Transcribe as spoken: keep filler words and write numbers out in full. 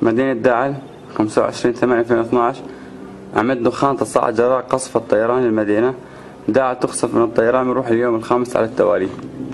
مدينة داعل خمسة وعشرين ثمانية ألفين واثناشر. عملت دخان تصاعد جراء قصف الطيران للمدينة. داعل تقصف من الطيران من روح اليوم الخامس على التوالي.